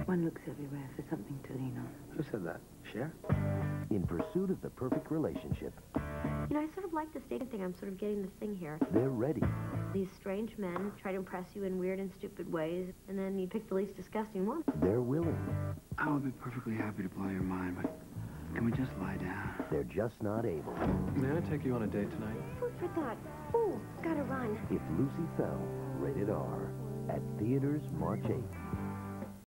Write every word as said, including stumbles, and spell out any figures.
One looks everywhere for something to lean on. Who said that? Cher? In pursuit of the perfect relationship, You know, I sort of like this dating thing. I'm sort of getting the thing here. they're ready. These strange men try to impress you in weird and stupid ways, and then you pick the least disgusting one. They're willing. I would be perfectly happy to blow your mind, but can we just lie down? They're just not able. May I take you on a date tonight? Food for thought. Ooh, gotta run. If Lucy Fell, rated R, at theaters March eighth.